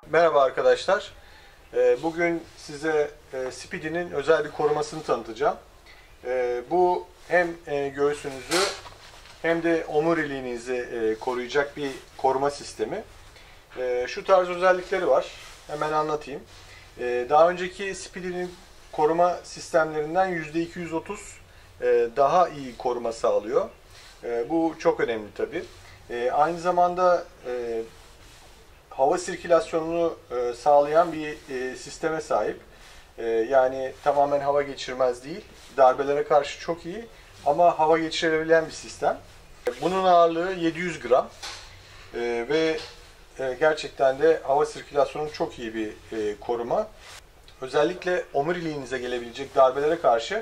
Merhaba arkadaşlar. Bugün size Speedy'nin özel bir korumasını tanıtacağım. Bu hem göğsünüzü hem de omuriliğinizi koruyacak bir koruma sistemi. Şu tarz özellikleri var. Hemen anlatayım. Daha önceki Speedy'nin koruma sistemlerinden %230 daha iyi koruma sağlıyor. Bu çok önemli tabii. Aynı zamanda hava sirkülasyonunu sağlayan bir sisteme sahip. Yani tamamen hava geçirmez değil, darbelere karşı çok iyi ama hava geçirebilen bir sistem. Bunun ağırlığı 700 gram ve gerçekten de hava sirkülasyonu çok iyi bir koruma. Özellikle omuriliğinize gelebilecek darbelere karşı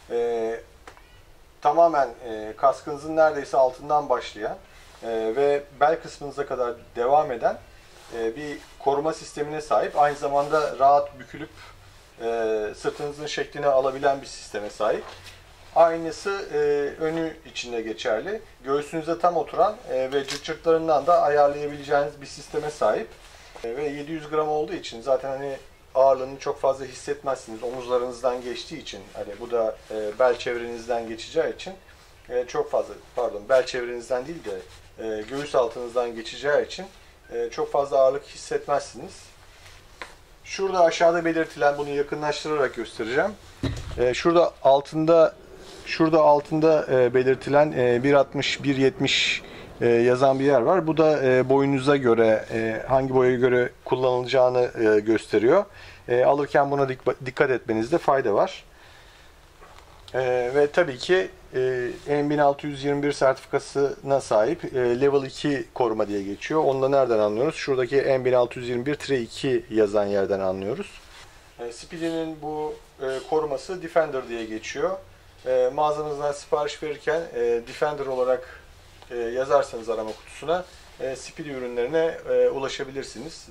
tamamen kaskınızın neredeyse altından başlayan ve bel kısmınıza kadar devam eden bir koruma sistemine sahip. Aynı zamanda rahat bükülüp sırtınızın şeklini alabilen bir sisteme sahip. Aynısı önü içinde geçerli. Göğsünüze tam oturan ve cırtlarından da ayarlayabileceğiniz bir sisteme sahip. Ve 700 gram olduğu için zaten hani ağırlığını çok fazla hissetmezsiniz. Omuzlarınızdan geçtiği için, hani bu da bel çevrenizden geçeceği için çok fazla, bel çevrenizden değil de göğüs altınızdan geçeceği için çok fazla ağırlık hissetmezsiniz. Şurada aşağıda belirtilen, bunu yakınlaştırarak göstereceğim. Şurada altında belirtilen 1.60-1.70 yazan bir yer var. Bu da boyunuza göre, hangi boya göre kullanılacağını gösteriyor. Alırken buna dikkat etmenizde fayda var. Ve tabii ki M1621 sertifikasına sahip Level 2 koruma diye geçiyor. Onu da nereden anlıyoruz? Şuradaki M1621-2 yazan yerden anlıyoruz. Speedy'nin bu koruması Defender diye geçiyor. Mağazanızdan sipariş verirken Defender olarak yazarsanız arama kutusuna Speedy ürünlerine ulaşabilirsiniz.